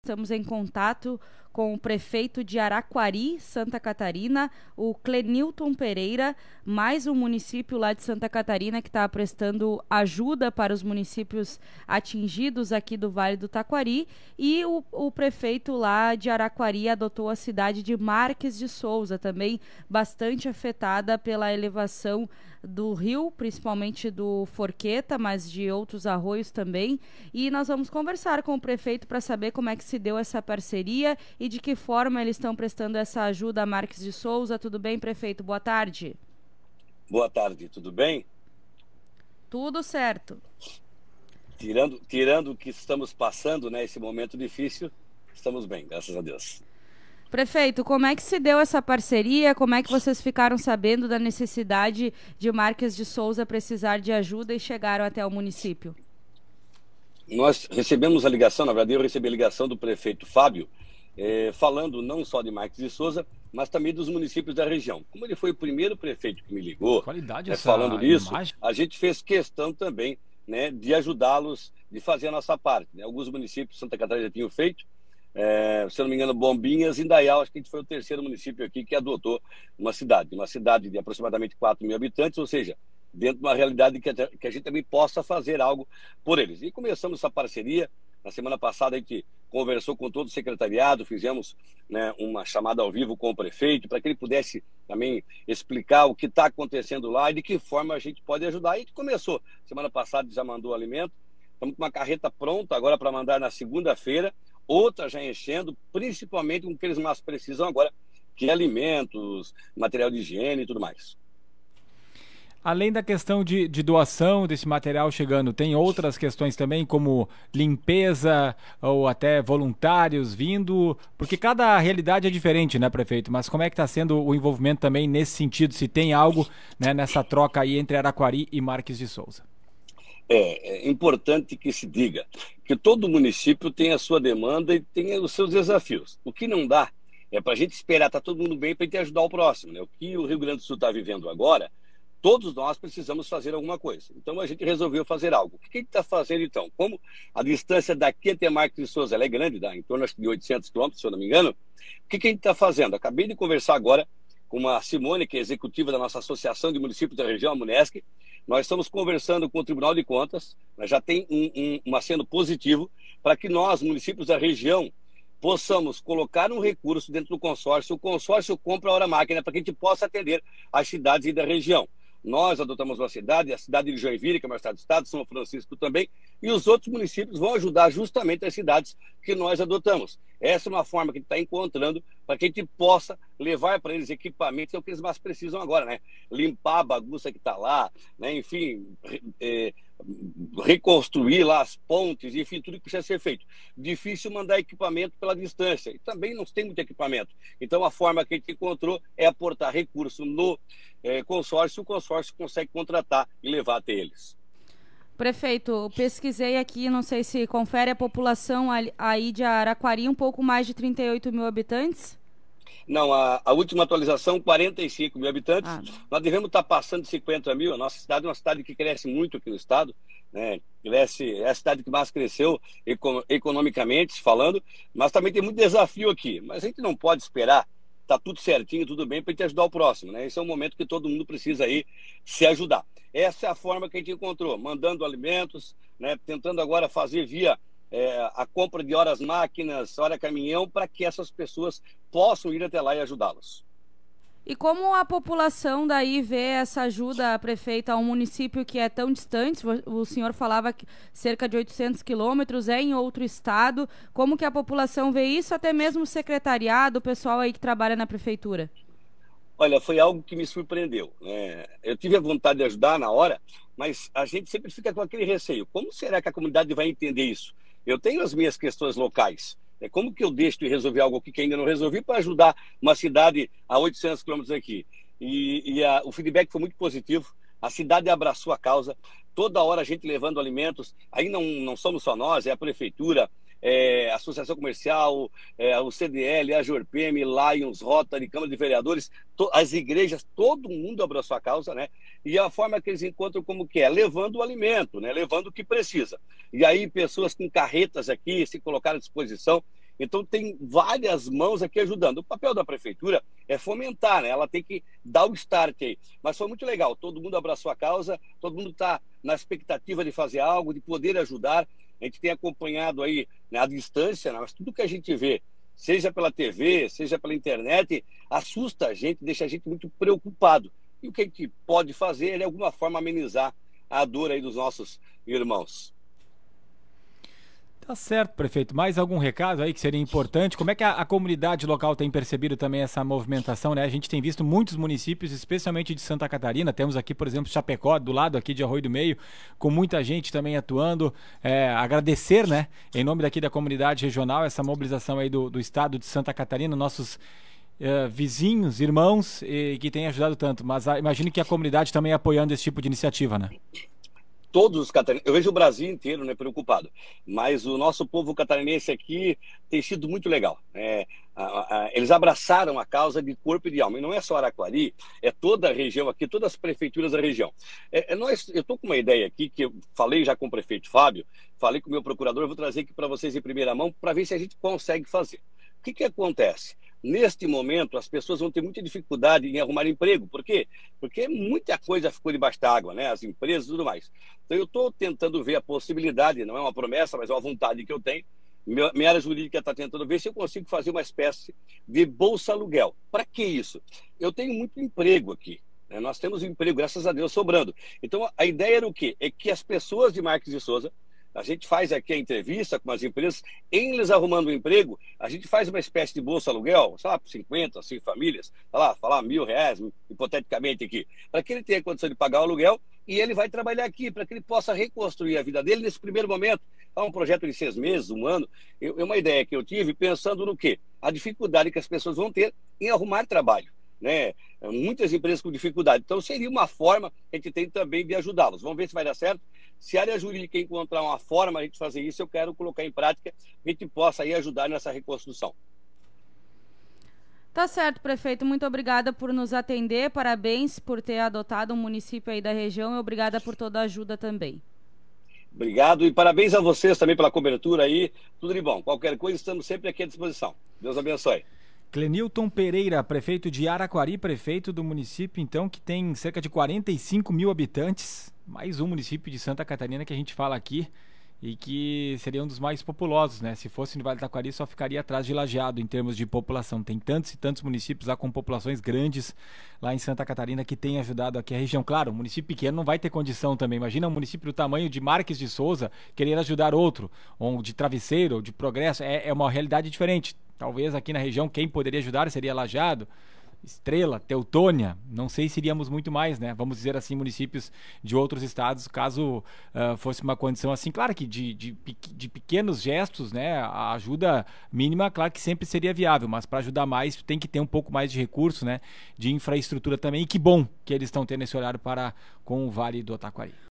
estamos em contato com o prefeito de Araquari, Santa Catarina, o Clenilton Pereira, mais um município lá de Santa Catarina que está prestando ajuda para os municípios atingidos aqui do Vale do Taquari, e o prefeito lá de Araquari adotou a cidade de Marques de Souza, também bastante afetada pela elevação do rio, principalmente do Forqueta, mas de outros arroios também. E nós vamos conversar com o prefeito para saber como é que se deu essa parceria e de que forma eles estão prestando essa ajuda a Marques de Souza. Tudo bem, prefeito? Boa tarde. Boa tarde, tudo bem? Tudo certo. Tirando o que estamos passando, né, esse momento difícil, estamos bem, graças a Deus. Prefeito, como é que se deu essa parceria? Como é que vocês ficaram sabendo da necessidade de Marques de Souza precisar de ajuda e chegaram até o município? Nós recebemos a ligação, na verdade eu recebi a ligação do prefeito Fábio, falando não só de Marques de Souza, mas também dos municípios da região. Como ele foi o primeiro prefeito que me ligou, falando nisso, a gente fez questão também, né, de ajudá-los, de fazer a nossa parte, né? Alguns municípios, Santa Catarina já tinham feito, se eu não me engano, Bombinhas e Indaial, acho que a gente foi o terceiro município aqui que adotou uma cidade de aproximadamente 4 mil habitantes, ou seja, dentro de uma realidade que a gente também possa fazer algo por eles. E começamos essa parceria. Na semana passada a gente conversou com todo o secretariado, fizemos, né, uma chamada ao vivo com o prefeito para que ele pudesse também explicar o que está acontecendo lá e de que forma a gente pode ajudar. E a gente começou. Semana passada já mandou alimento, estamos com uma carreta pronta agora para mandar na segunda-feira, outra já enchendo, principalmente com o que eles mais precisam agora, que é alimentos, material de higiene e tudo mais. Além da questão de doação desse material chegando, tem outras questões também, como limpeza ou até voluntários vindo? Porque cada realidade é diferente, né, prefeito? Mas como é que está sendo o envolvimento também nesse sentido, se tem algo, né, nessa troca aí entre Araquari e Marques de Souza? É importante que se diga que todo município tem a sua demanda e tem os seus desafios. O que não dá é para a gente esperar, tá todo mundo bem, para a gente ajudar o próximo, né? O que o Rio Grande do Sul está vivendo agora, todos nós precisamos fazer alguma coisa. Então a gente resolveu fazer algo. O que a gente está fazendo então? Como a distância daqui até Marques de Souza ela é grande, dá em torno de 800 quilômetros, se eu não me engano, o que a gente está fazendo? Acabei de conversar agora com a Simone, que é executiva da nossa Associação de Municípios da Região, a MUNESC. Nós estamos conversando com o Tribunal de Contas, nós já tem um aceno positivo para que nós, municípios da região, possamos colocar um recurso dentro do consórcio. O consórcio compra a hora máquina para que a gente possa atender as cidades da região. Nós adotamos uma cidade, a cidade de Joinville, que é uma cidade do estado, São Francisco também, e os outros municípios vão ajudar justamente as cidades que nós adotamos. Essa é uma forma que a gente está encontrando para que a gente possa levar para eles equipamentos, é o que eles mais precisam agora, né? Limpar a bagunça que está lá, né? Enfim, reconstruir lá as pontes, enfim, tudo que precisa ser feito. Difícil mandar equipamento pela distância, e também não tem muito equipamento. Então, a forma que a gente encontrou é aportar recurso no consórcio, o consórcio consegue contratar e levar até eles. Prefeito, pesquisei aqui, não sei se confere a população aí de Araquari, um pouco mais de 38 mil habitantes? Não, a última atualização, 45 mil habitantes. Nós devemos estar passando de 50 mil. A nossa cidade é uma cidade que cresce muito aqui no estado, né? É a cidade que mais cresceu economicamente falando, mas também tem muito desafio aqui. Mas a gente não pode esperar, tá tudo certinho, tudo bem, para a gente ajudar o próximo, né? Esse é um momento que todo mundo precisa aí se ajudar. Essa é a forma que a gente encontrou, mandando alimentos, né? Tentando agora fazer via a compra de horas máquinas, hora caminhão, para que essas pessoas possam ir até lá e ajudá-los. E como a população daí vê essa ajuda, prefeito, a um município que é tão distante? O senhor falava que cerca de 800 quilômetros, é em outro estado. Como que a população vê isso? Até mesmo o secretariado, o pessoal aí que trabalha na prefeitura. Olha, foi algo que me surpreendeu, né? Eu tive a vontade de ajudar na hora, mas a gente sempre fica com aquele receio. Como será que a comunidade vai entender isso? Eu tenho as minhas questões locais. Como que eu deixo de resolver algo aqui que ainda não resolvi para ajudar uma cidade a 800 quilômetros aqui? O feedback foi muito positivo. A cidade abraçou a causa. Toda hora a gente levando alimentos. Aí não somos só nós, é a prefeitura, a Associação Comercial, o CDL, a Jorpem, Lions, Rotary, Câmara de Vereadores, as igrejas, todo mundo abraçou a causa, né? E a forma que eles encontram como que é, levando o alimento, né? Levando o que precisa. E aí pessoas com carretas aqui se colocaram à disposição. Então tem várias mãos aqui ajudando. O papel da prefeitura é fomentar, né? Ela tem que dar o start aí. Mas foi muito legal, todo mundo abraçou a causa, todo mundo está na expectativa de fazer algo, de poder ajudar. A gente tem acompanhado aí, né, à distância, né? Mas tudo que a gente vê, seja pela TV, seja pela internet, assusta a gente, deixa a gente muito preocupado. E o que a gente pode fazer é, de alguma forma, amenizar a dor aí dos nossos irmãos. Tá certo, prefeito. Mais algum recado aí que seria importante? Como é que a comunidade local tem percebido também essa movimentação, né? A gente tem visto muitos municípios, especialmente de Santa Catarina. Temos aqui, por exemplo, Chapecó, do lado aqui de Arroio do Meio, com muita gente também atuando. Agradecer, né, em nome daqui da comunidade regional, essa mobilização aí do estado de Santa Catarina, nossos vizinhos, irmãos, que têm ajudado tanto. Mas imagino que a comunidade também apoiando esse tipo de iniciativa, né? Todos os catarinenses, eu vejo o Brasil inteiro, né, preocupado, mas o nosso povo catarinense aqui tem sido muito legal. Eles abraçaram a causa de corpo e de alma, e não é só Araquari, é toda a região aqui, todas as prefeituras da região. Eu estou com uma ideia aqui, que eu falei já com o prefeito Fábio, falei com o meu procurador, eu vou trazer aqui para vocês em primeira mão, para ver se a gente consegue fazer. O que acontece? Neste momento, as pessoas vão ter muita dificuldade em arrumar emprego. Por quê? Porque muita coisa ficou debaixo d'água, né? As empresas e tudo mais. Então, eu estou tentando ver a possibilidade, não é uma promessa, mas é uma vontade que eu tenho. Minha área jurídica está tentando ver se eu consigo fazer uma espécie de bolsa aluguel. Para que isso? Eu tenho muito emprego aqui, né? Nós temos emprego, graças a Deus, sobrando. Então, a ideia era o quê? É que as pessoas de Marques de Souza, a gente faz aqui a entrevista com as empresas, eles arrumando um emprego, a gente faz uma espécie de bolsa aluguel, sei lá, por 50, 100 famílias, falar R$1.000, hipoteticamente aqui, para que ele tenha condição de pagar o aluguel e ele vai trabalhar aqui, para que ele possa reconstruir a vida dele nesse primeiro momento. É um projeto de 6 meses, 1 ano. É uma ideia que eu tive pensando no quê? A dificuldade que as pessoas vão ter em arrumar trabalho, né? Muitas empresas com dificuldade. Então, seria uma forma que a gente tem também de ajudá-los. Vamos ver se vai dar certo. Se a área jurídica encontrar uma forma de a gente fazer isso, eu quero colocar em prática, que a gente possa aí ajudar nessa reconstrução. Tá certo, prefeito. Muito obrigada por nos atender. Parabéns por ter adotado um município aí da região e obrigada por toda a ajuda também. Obrigado e parabéns a vocês também pela cobertura aí. Tudo de bom. Qualquer coisa, estamos sempre aqui à disposição. Deus abençoe. Clenilton Pereira, prefeito de Araquari, prefeito do município, então, que tem cerca de 45 mil habitantes, mais um município de Santa Catarina que a gente fala aqui e que seria um dos mais populosos, né? Se fosse no Vale do Taquari, só ficaria atrás de Lajeado em termos de população. Tem tantos e tantos municípios lá com populações grandes lá em Santa Catarina que têm ajudado aqui a região. Claro, um município pequeno não vai ter condição também. Imagina um município do tamanho de Marques de Souza querer ajudar outro, ou de Travesseiro, ou de Progresso. É uma realidade diferente. Talvez aqui na região quem poderia ajudar seria Lajeado, Estrela, Teutônia, não sei se iríamos muito mais, né? Vamos dizer assim, municípios de outros estados, caso fosse uma condição assim. Claro que de pequenos gestos, né? A ajuda mínima, claro que sempre seria viável, mas para ajudar mais tem que ter um pouco mais de recurso, né? De infraestrutura também, e que bom que eles estão tendo esse olhar para com o Vale do Taquari.